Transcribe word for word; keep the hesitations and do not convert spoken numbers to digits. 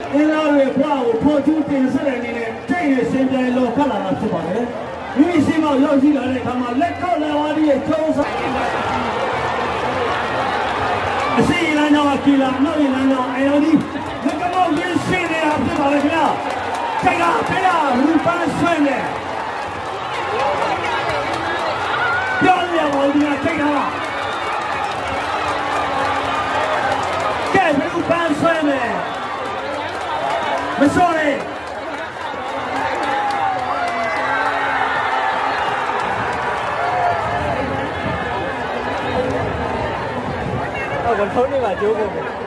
အင်္ဂါတွေဘွားကိုဖော်ကျူးတင်ဆက်တဲ့အနေနဲ့တိတ်ရရှင်ပြန်လောခတ်လာတာဖြစ်ပါတယ်မိမိရှိမှရောက်ရှိလာတဲ့အခါမှာလက်ကောက်လာဝါဒီရဲ့ကျုံးဆိုင်အစီအလန်းကြောင့်ကီလာနောက်ရလန်းကြောင့်အယောဒီလက်ကမောက်ရင်းရှိနေတာဖြစ်ပါလေခင်ဗျာစိတ်ကဖေးရရူပန်းဆွဲနေပြောရပါဦးဒီကစိတ်ကကဲရူပန်းဆွဲနေမစောနဲ့我头那把酒过没？